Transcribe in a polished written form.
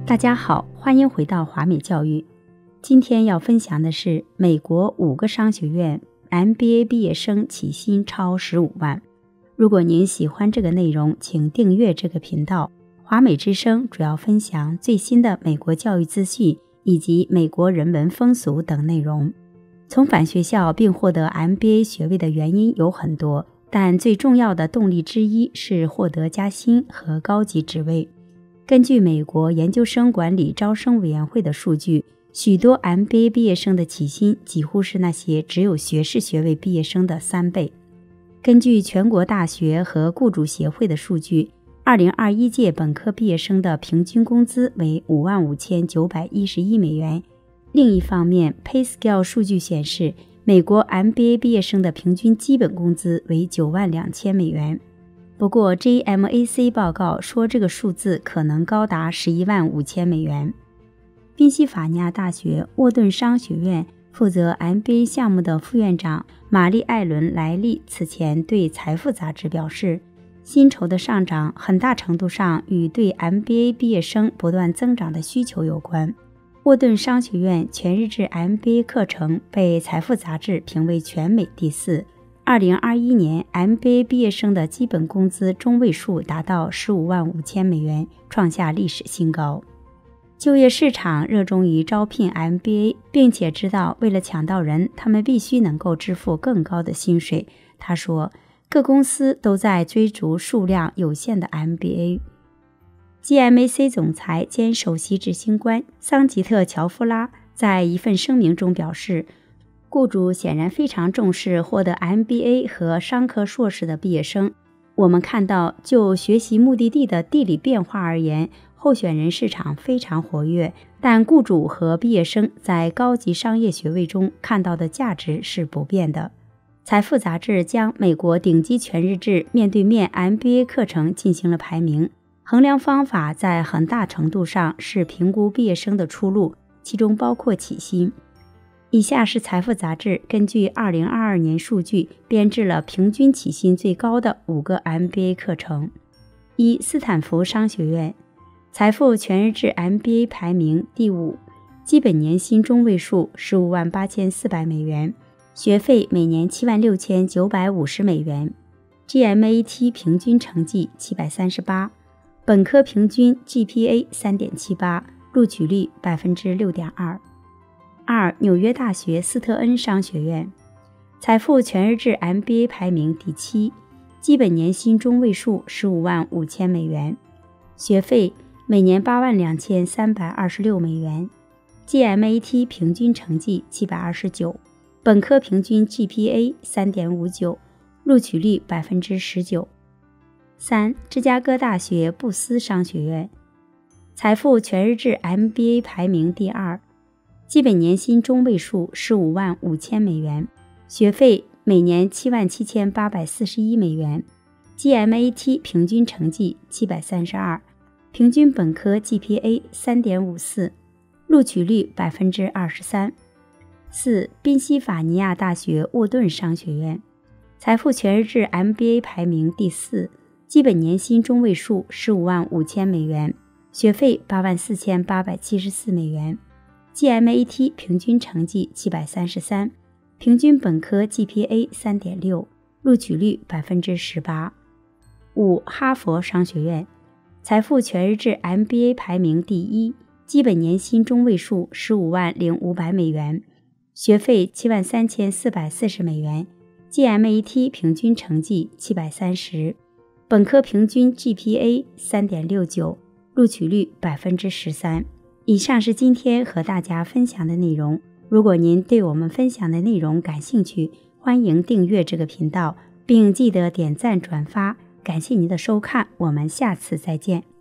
大家好，欢迎回到华美教育。今天要分享的是美国5个商学院 MBA 毕业生起薪超15万。如果您喜欢这个内容，请订阅这个频道。华美之声主要分享最新的美国教育资讯以及美国人文风俗等内容。重返学校并获得 MBA 学位的原因有很多，但最重要的动力之一是获得加薪和高级职位。根据美国研究生管理招生委员会的数据，许多 MBA 毕业生的起薪几乎是那些只有学士学位毕业生的3倍。根据全国大学和雇主协会的数据，2021届本科毕业生的平均工资为$55,911美元。另一方面 PayScale 数据显示，美国 MBA 毕业生的平均基本工资为$92,000美元。不过 JMAC 报告说这个数字可能高达$115,000美元。宾夕法尼亚大学沃顿商学院负责 MBA 项目的副院长玛丽艾伦·莱利此前对财富杂志表示，薪酬的上涨很大程度上与对 MBA 毕业生不断增长的需求有关。沃顿商学院全日制 MBA 课程被财富杂志评为全美第4。2021年 MBA 毕业生的基本工资中位数达到$155,000美元，创下历史新高。就业市场热衷于招聘 MBA， 并且知道为了抢到人，他们必须能够支付更高的薪水。他说，各公司都在追逐数量有限的 MBA。GMAC 总裁兼首席执行官桑吉特·乔夫拉在一份声明中表示，雇主显然非常重视获得 MBA 和商科硕士的毕业生。我们看到，就学习目的地的地理变化而言，候选人市场非常活跃，但雇主和毕业生在高级商业学位中看到的价值是不变的。财富杂志将美国顶级全日制面对面 MBA 课程进行了排名，衡量方法在很大程度上是评估毕业生的出路，其中包括起薪。以下是财富杂志根据2022年数据编制了平均起薪最高的5个 MBA 课程。1. 斯坦福商学院财富全日制 MBA 排名第5，基本年薪中位数$158,400美元，学费每年$76,950美元。GMAT 平均成绩738，本科平均 GPA 3.78， 录取率 6.2%。2. 纽约大学斯特恩商学院财富全日制 MBA 排名第7，基本年薪中位数$155,000美元，学费每年$82,326美元。GMAT 平均成绩729，本科平均 GPA 3.59， 录取率 19%。3. 芝加哥大学布斯商学院财富全日制 MBA 排名第2，基本年薪中位数$155,000美元，学费每年$77,841美元。GMAT 平均成绩732，平均本科 GPA 3.54， 录取率 23%。4. 宾夕法尼亚大学沃顿商学院财富全日制 MBA 排名第4，基本年薪中位数$155,000美元，学费84,874美元。GMAT 平均成绩733，平均本科 GPA 3.6， 录取率 18%。5. 哈佛商学院财富全日制 MBA 排名第1，基本年薪中位数$150,500美元，学费73,440美元。GMAT 平均成绩730，本科平均 GPA 3.69， 录取率 13%。以上是今天和大家分享的内容。如果您对我们分享的内容感兴趣，欢迎订阅这个频道，并记得点赞转发。感谢您的收看，我们下次再见。